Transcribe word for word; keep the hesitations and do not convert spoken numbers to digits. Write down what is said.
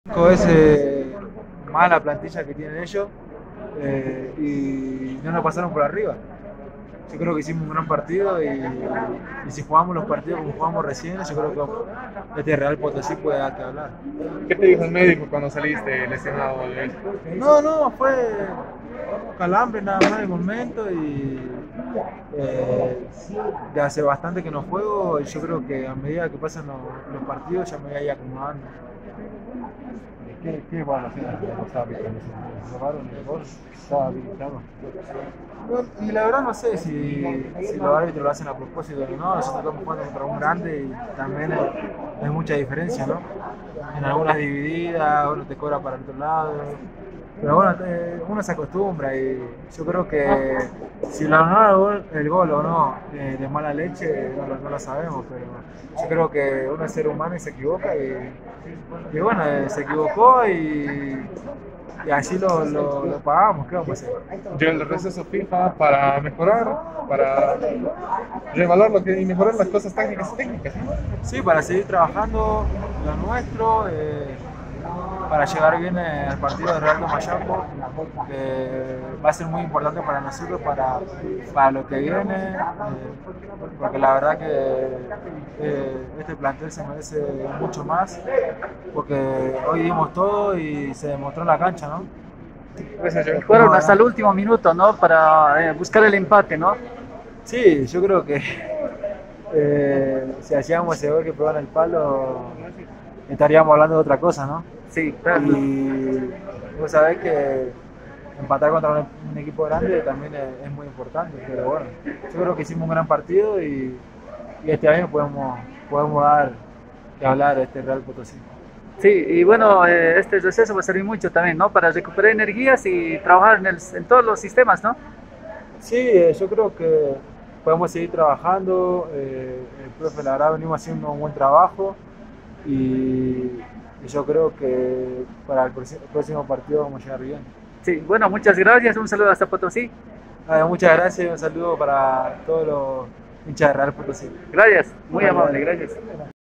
Es eh, mala plantilla que tienen ellos eh, y no nos pasaron por arriba. Yo creo que hicimos un gran partido y, y si jugamos los partidos como jugamos recién, yo creo que este Real Potosí puede dar que hablar. ¿Qué te dijo el médico cuando saliste lesionado? No, no, fue calambre nada más de momento y eh, de hace bastante que no juego y yo creo que a medida que pasan los, los partidos ya me voy a ir acomodando. ¿Qué, qué evaluación de los árbitros? ¿Robaron el gol? ¿Estaba habilitado? No, y la verdad no sé si, si los árbitros lo hacen a propósito o no. Nosotros estamos jugando contra un grande y también hay, hay mucha diferencia, ¿no? En algunas divididas, uno te cobra para el otro lado. Pero bueno, te- uno se acostumbra y yo creo que si lo anula el gol, el gol o no eh, de mala leche no, lo no lo sabemos, pero yo creo que uno es ser humano y se equivoca y, y bueno, eh, se equivocó y, y así lo, lo, lo pagamos, ¿qué vamos a hacer? Yo el receso FIFA para mejorar, para revaluar lo que y mejorar las cosas tácticas y técnicas, ¿no? Sí, para seguir trabajando lo nuestro, eh, para llegar bien eh, al partido de Real de Mayapo, que va a ser muy importante para nosotros, para, para lo que viene, eh, porque la verdad que eh, este plantel se merece mucho más, porque hoy dimos todo y se demostró en la cancha, ¿no? Gracias, Joel. Fueron hasta el último minuto, ¿no? Para eh, buscar el empate, ¿no? Sí, yo creo que eh, si hacíamos ese gol que pegó en el palo, estaríamos hablando de otra cosa, ¿no? Sí, claro. Y vos sabés que empatar contra un, un equipo grande también es, es muy importante, pero bueno, yo creo que hicimos un gran partido y, y este año podemos, podemos dar que hablar de este Real Potosí. Sí, y bueno, eh, este receso va a servir mucho también, ¿no? Para recuperar energías y trabajar en, el- en todos los sistemas, ¿no? Sí, eh, yo creo que podemos seguir trabajando, eh, el profe la verdad venimos haciendo un buen trabajo y, y yo creo que para el próximo el próximo partido vamos a llegar bien. Sí, bueno, muchas gracias, un saludo hasta Potosí. Ah, muchas gracias y un saludo para todos los hinchas de Real Potosí. Gracias, muy amable, gracias.